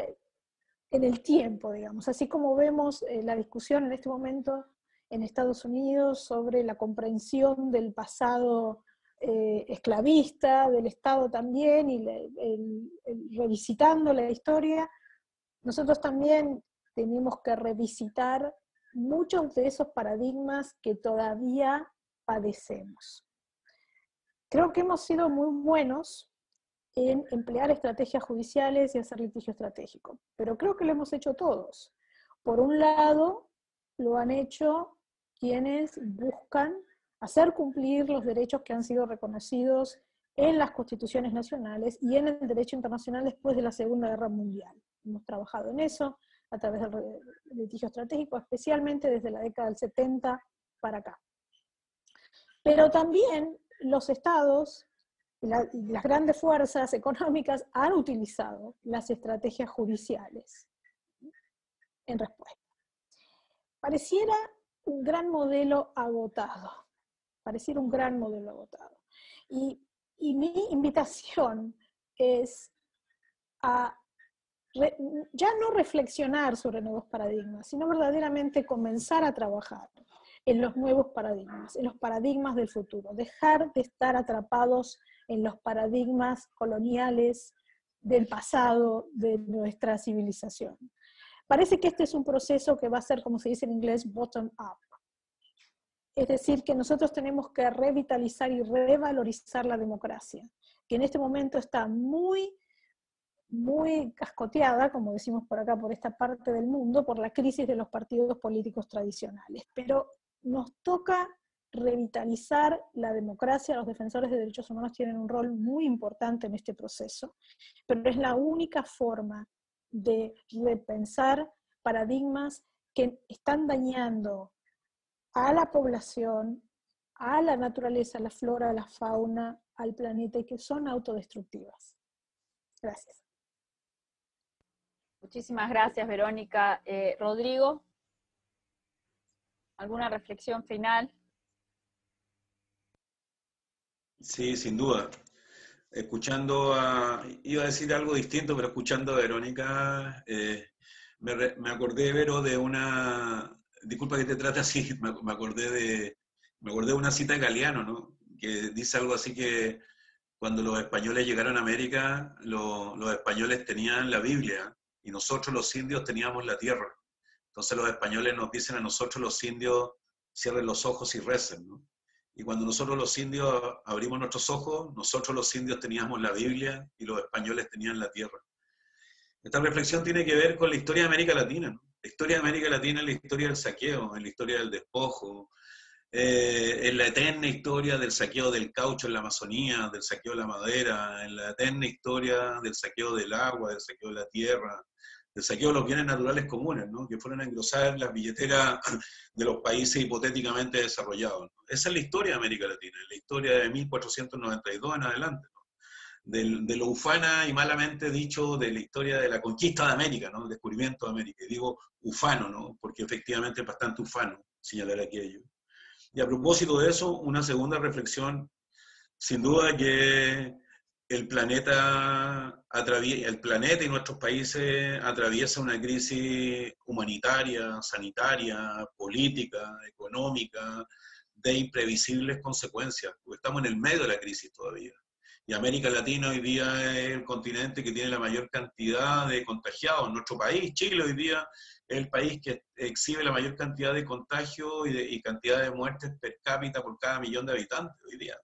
el tiempo, digamos, así como vemos la discusión en este momento en Estados Unidos sobre la comprensión del pasado esclavista, del Estado también, y revisitando la historia, nosotros también tenemos que revisitar muchos de esos paradigmas que todavía padecemos. Creo que hemos sido muy buenos en emplear estrategias judiciales y hacer litigio estratégico, pero creo que lo hemos hecho todos. Por un lado, lo han hecho quienes buscan hacer cumplir los derechos que han sido reconocidos en las constituciones nacionales y en el derecho internacional después de la Segunda Guerra Mundial. Hemos trabajado en eso a través del litigio estratégico, especialmente desde la década del 70 para acá. Pero también los estados y las grandes fuerzas económicas han utilizado las estrategias judiciales en respuesta. Pareciera un gran modelo agotado. Pareciera un gran modelo agotado. Y mi invitación es a ya no reflexionar sobre nuevos paradigmas, sino verdaderamente comenzar a trabajar en los nuevos paradigmas, en los paradigmas del futuro, dejar de estar atrapados en los paradigmas coloniales del pasado de nuestra civilización. Parece que este es un proceso que va a ser, como se dice en inglés, bottom-up. Es decir, que nosotros tenemos que revitalizar y revalorizar la democracia, que en este momento está muy cascoteada, como decimos por acá, por esta parte del mundo, por la crisis de los partidos políticos tradicionales. Pero nos toca revitalizar la democracia. Los defensores de derechos humanos tienen un rol muy importante en este proceso, pero es la única forma de repensar paradigmas que están dañando a la población, a la naturaleza, a la flora, a la fauna, al planeta, y que son autodestructivas. Gracias. Muchísimas gracias, Verónica. Rodrigo, ¿alguna reflexión final? Sí, sin duda. Iba a decir algo distinto, pero escuchando a Verónica, me acordé, Vero, de disculpa que te trate así, me acordé de una cita de Galeano, ¿no? Que dice algo así que cuando los españoles llegaron a América, los españoles tenían la Biblia y nosotros los indios teníamos la tierra. Entonces los españoles nos dicen a nosotros los indios, cierren los ojos y recen, ¿no? Y cuando nosotros los indios abrimos nuestros ojos, nosotros los indios teníamos la Biblia y los españoles tenían la tierra. Esta reflexión tiene que ver con la historia de América Latina, ¿no? La historia de América Latina es la historia del saqueo, es la historia del despojo, es la eterna historia del saqueo del caucho en la Amazonía, del saqueo de la madera, en la eterna historia del saqueo del agua, del saqueo de la tierra, del saqueo de los bienes naturales comunes, ¿no? Que fueron a engrosar las billeteras de los países hipotéticamente desarrollados, ¿no? Esa es la historia de América Latina, la historia de 1492 en adelante, ¿no? De lo ufana y malamente dicho de la historia de la conquista de América, ¿no? El descubrimiento de América. Y digo ufano, ¿no? Porque efectivamente es bastante ufano señalar aquello. Y a propósito de eso, una segunda reflexión, sin duda que el planeta y nuestros países atraviesan una crisis humanitaria, sanitaria, política, económica, de imprevisibles consecuencias, porque estamos en el medio de la crisis todavía. Y América Latina hoy día es el continente que tiene la mayor cantidad de contagiados. Nuestro país, Chile, hoy día es el país que exhibe la mayor cantidad de contagios y cantidad de muertes per cápita por cada millón de habitantes hoy día.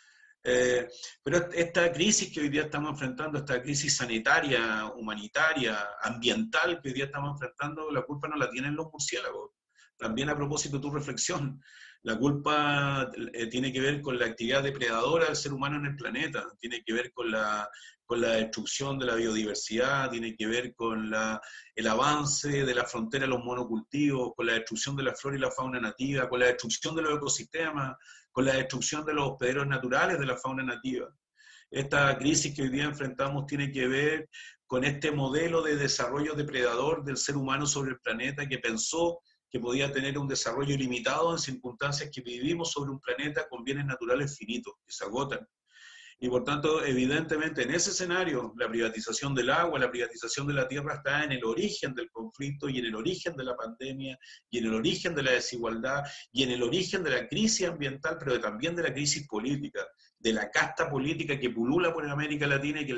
Pero esta crisis que hoy día estamos enfrentando, esta crisis sanitaria, humanitaria, ambiental que hoy día estamos enfrentando, la culpa no la tienen los murciélagos. También a propósito de tu reflexión, la culpa tiene que ver con la actividad depredadora del ser humano en el planeta, tiene que ver con la destrucción de la biodiversidad, tiene que ver con el avance de la frontera de los monocultivos, con la destrucción de la flora y la fauna nativa, con la destrucción de los ecosistemas, con la destrucción de los hospederos naturales de la fauna nativa. Esta crisis que hoy día enfrentamos tiene que ver con este modelo de desarrollo depredador del ser humano sobre el planeta que pensó que podía tener un desarrollo ilimitado en circunstancias que vivimos sobre un planeta con bienes naturales finitos, que se agotan. Y por tanto, evidentemente, en ese escenario, la privatización del agua, la privatización de la tierra está en el origen del conflicto y en el origen de la pandemia y en el origen de la desigualdad y en el origen de la crisis ambiental, pero también de la crisis política, de la casta política que pulula por América Latina y que en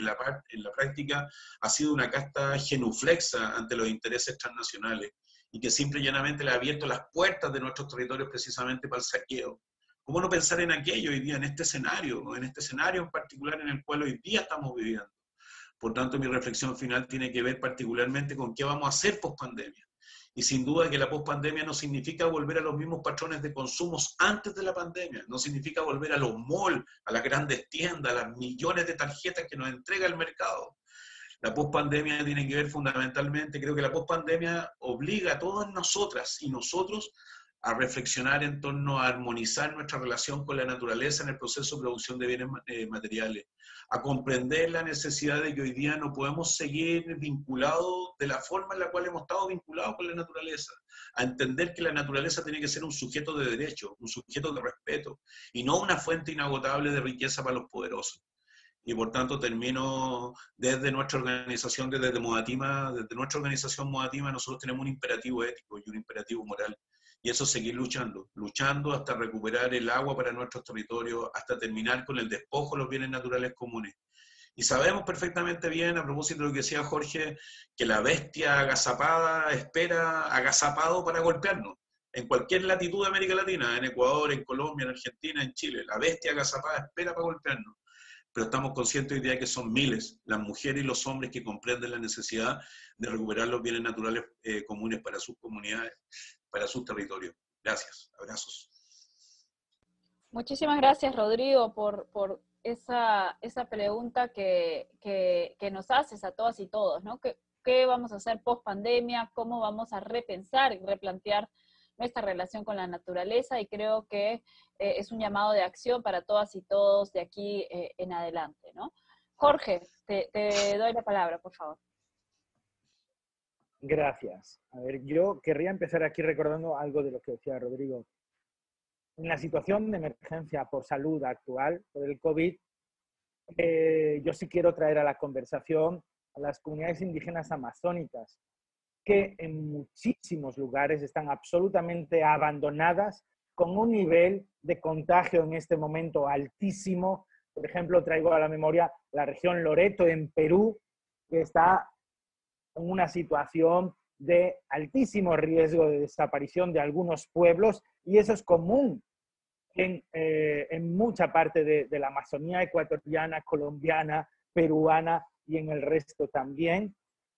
la práctica ha sido una casta genuflexa ante los intereses transnacionales y que simple y llanamente le ha abierto las puertas de nuestros territorios precisamente para el saqueo. ¿Cómo no pensar en aquello hoy día, en este escenario, ¿no? En este escenario en particular en el cual hoy día estamos viviendo? Por tanto, mi reflexión final tiene que ver particularmente con qué vamos a hacer post-pandemia. Y sin duda que la post-pandemia no significa volver a los mismos patrones de consumos antes de la pandemia, no significa volver a los malls, a las grandes tiendas, a las millones de tarjetas que nos entrega el mercado. La pospandemia tiene que ver fundamentalmente, creo que la pospandemia obliga a todas nosotras y nosotros a reflexionar en torno a armonizar nuestra relación con la naturaleza en el proceso de producción de bienes materiales, a comprender la necesidad de que hoy día no podemos seguir vinculados de la forma en la cual hemos estado vinculados con la naturaleza, a entender que la naturaleza tiene que ser un sujeto de derecho, un sujeto de respeto, y no una fuente inagotable de riqueza para los poderosos. Y por tanto termino desde nuestra organización, desde nuestra organización Modatima, nosotros tenemos un imperativo ético y un imperativo moral. Y eso es seguir luchando hasta recuperar el agua para nuestros territorios, hasta terminar con el despojo de los bienes naturales comunes. Y sabemos perfectamente bien, a propósito de lo que decía Jorge, que la bestia agazapada espera agazapado para golpearnos. En cualquier latitud de América Latina, en Ecuador, en Colombia, en Argentina, en Chile, la bestia agazapada espera para golpearnos. Pero estamos conscientes hoy día que son miles las mujeres y los hombres que comprenden la necesidad de recuperar los bienes naturales comunes para sus comunidades, para sus territorios. Gracias, abrazos. Muchísimas gracias, Rodrigo, por esa pregunta que nos haces a todas y todos, ¿no? ¿Qué vamos a hacer post pandemia? ¿Cómo vamos a repensar y replantear nuestra relación con la naturaleza? Y creo que es un llamado de acción para todas y todos de aquí en adelante, ¿no? Jorge, te doy la palabra, por favor. Gracias. A ver, yo querría empezar aquí recordando algo de lo que decía Rodrigo. En la situación de emergencia por salud actual, por el COVID, yo sí quiero traer a la conversación a las comunidades indígenas amazónicas, que en muchísimos lugares están absolutamente abandonadas, con un nivel de contagio en este momento altísimo. Por ejemplo, traigo a la memoria la región Loreto en Perú, que está en una situación de altísimo riesgo de desaparición de algunos pueblos, y eso es común en mucha parte de la Amazonía ecuatoriana, colombiana, peruana y en el resto también.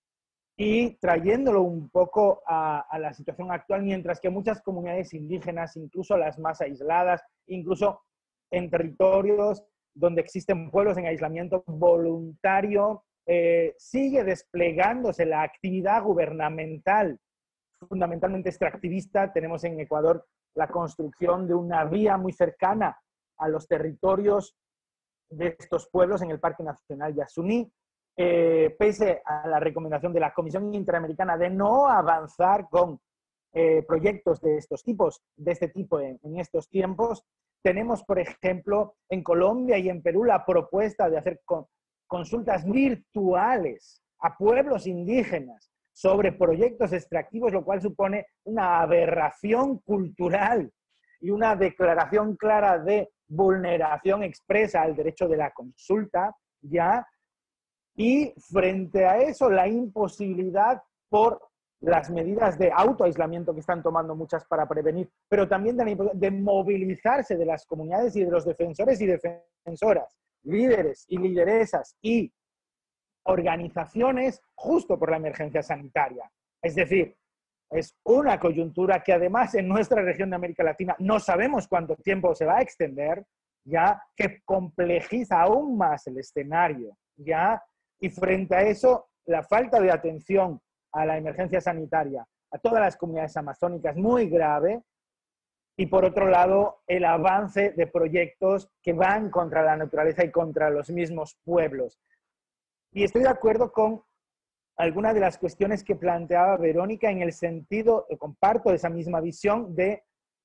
Y trayéndolo un poco a la situación actual, mientras que muchas comunidades indígenas, incluso las más aisladas, incluso en territorios donde existen pueblos en aislamiento voluntario, sigue desplegándose la actividad gubernamental, fundamentalmente extractivista. Tenemos en Ecuador la construcción de una vía muy cercana a los territorios de estos pueblos en el Parque Nacional Yasuní, pese a la recomendación de la Comisión Interamericana de no avanzar con proyectos de este tipo en estos tiempos. Tenemos, por ejemplo, en Colombia y en Perú la propuesta de hacer consultas virtuales a pueblos indígenas sobre proyectos extractivos, lo cual supone una aberración cultural y una declaración clara de vulneración expresa al derecho de la consulta, ¿ya? Y frente a eso, la imposibilidad por las medidas de autoaislamiento que están tomando muchas para prevenir, pero también de movilizarse de las comunidades y de los defensores y defensoras, líderes y lideresas y organizaciones justo por la emergencia sanitaria. Es decir, es una coyuntura que además en nuestra región de América Latina no sabemos cuánto tiempo se va a extender, ya, que complejiza aún más el escenario, ya, y frente a eso, la falta de atención a la emergencia sanitaria a todas las comunidades amazónicas muy grave, y por otro lado, el avance de proyectos que van contra la naturaleza y contra los mismos pueblos. Y estoy de acuerdo con algunas de las cuestiones que planteaba Verónica en el sentido, comparto esa misma visión de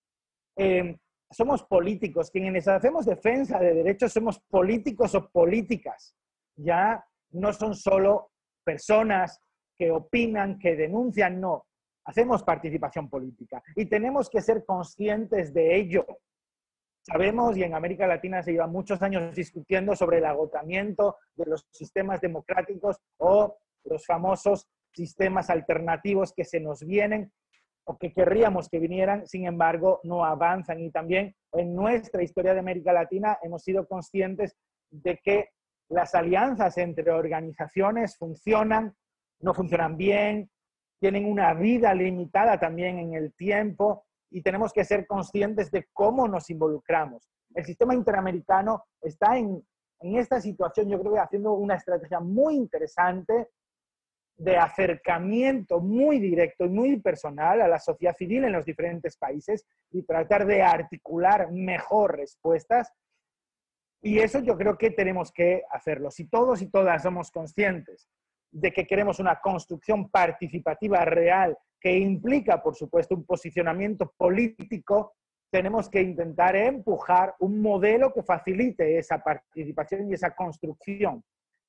somos políticos, quienes hacemos defensa de derechos somos políticos o políticas, ya no son solo personas que opinan, que denuncian, no, hacemos participación política y tenemos que ser conscientes de ello. Sabemos, y en América Latina se lleva muchos años discutiendo sobre el agotamiento de los sistemas democráticos o los famosos sistemas alternativos que se nos vienen o que querríamos que vinieran, sin embargo, no avanzan. Y también en nuestra historia de América Latina hemos sido conscientes de que las alianzas entre organizaciones no funcionan bien, tienen una vida limitada también en el tiempo, y tenemos que ser conscientes de cómo nos involucramos. El sistema interamericano está en esta situación, yo creo que haciendo una estrategia muy interesante de acercamiento muy directo y muy personal a la sociedad civil en los diferentes países y tratar de articular mejor respuestas. Y eso yo creo que tenemos que hacerlo. Si todos y todas somos conscientes de que queremos una construcción participativa real que implica, por supuesto, un posicionamiento político, tenemos que intentar empujar un modelo que facilite esa participación y esa construcción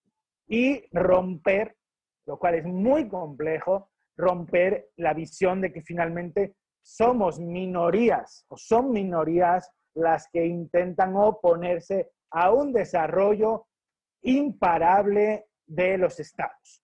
y romper, lo cual es muy complejo, romper la visión de que finalmente somos minorías o son minorías las que intentan oponerse a un desarrollo imparable de los estados.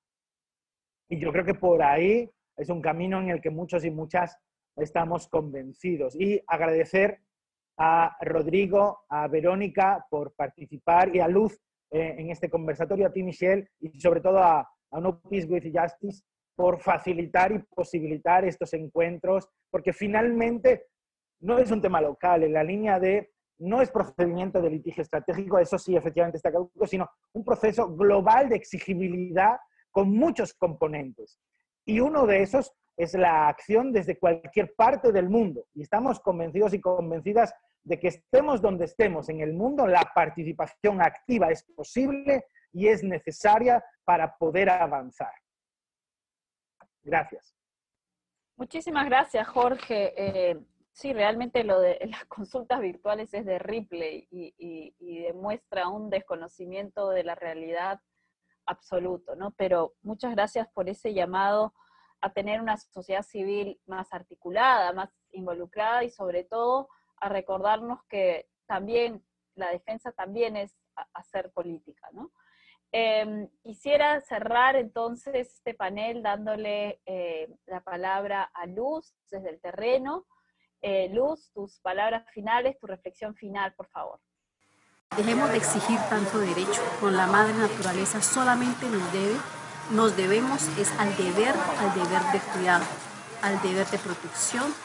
Y yo creo que por ahí es un camino en el que muchos y muchas estamos convencidos. Y agradecer a Rodrigo, a Verónica por participar y a Luz en este conversatorio, a ti, Michelle, y sobre todo a No Peace with Justice por facilitar y posibilitar estos encuentros, porque finalmente no es un tema local, en la línea de no es procedimiento de litigio estratégico, eso sí efectivamente está caduco, sino un proceso global de exigibilidad con muchos componentes. Y uno de esos es la acción desde cualquier parte del mundo. Y estamos convencidos y convencidas de que estemos donde estemos en el mundo, la participación activa es posible y es necesaria para poder avanzar. Gracias. Muchísimas gracias, Jorge. Sí, realmente lo de las consultas virtuales es de Ripley y demuestra un desconocimiento de la realidad absoluto, ¿no? Pero muchas gracias por ese llamado a tener una sociedad civil más articulada, más involucrada y sobre todo a recordarnos que también la defensa también es hacer política, ¿no? Quisiera cerrar entonces este panel dándole la palabra a Luz desde el terreno. Luz, tus palabras finales, tu reflexión final, por favor. Dejemos de exigir tanto derecho. Con la madre naturaleza solamente nos debemos es al deber de cuidado, al deber de protección,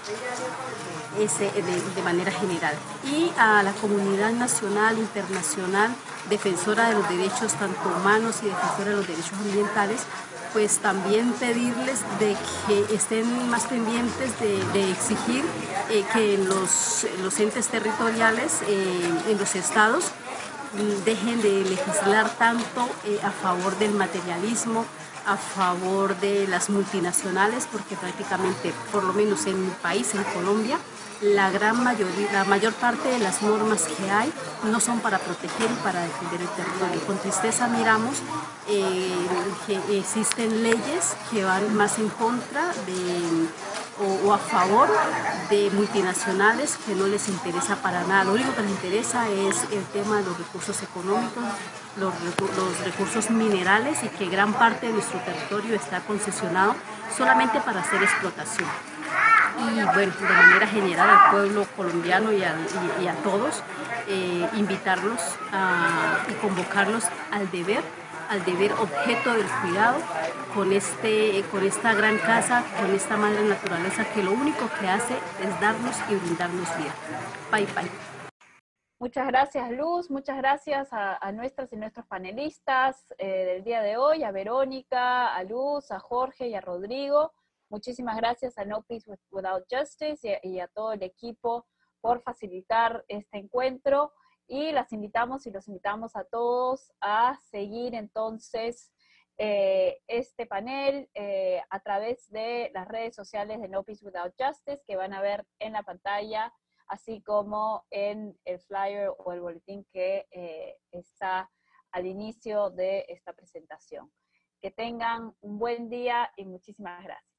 de manera general. Y a la comunidad nacional, internacional, defensora de los derechos tanto humanos y defensora de los derechos ambientales, pues también pedirles de que estén más pendientes de exigir que los entes territoriales en los estados dejen de legislar tanto a favor del materialismo, a favor de las multinacionales, porque prácticamente, por lo menos en mi país, en Colombia, la mayor parte de las normas que hay no son para proteger y para defender el territorio. Con tristeza miramos que existen leyes que van más en contra o a favor de multinacionales que no les interesa para nada. Lo único que les interesa es el tema de los recursos económicos, los recursos minerales, y que gran parte de nuestro territorio está concesionado solamente para hacer explotación. Y bueno, de manera general al pueblo colombiano y a todos, invitarlos y convocarlos al deber objeto del cuidado con esta gran casa, con esta madre naturaleza que lo único que hace es darnos y brindarnos vida. Bye, bye. Muchas gracias, Luz, muchas gracias a nuestras y nuestros panelistas del día de hoy, a Verónica, a Luz, a Jorge y a Rodrigo. Muchísimas gracias a No Peace Without Justice y a todo el equipo por facilitar este encuentro. Y las invitamos y los invitamos a todos a seguir entonces este panel a través de las redes sociales de No Peace Without Justice, que van a ver en la pantalla, así como en el flyer o el boletín que está al inicio de esta presentación. Que tengan un buen día y muchísimas gracias.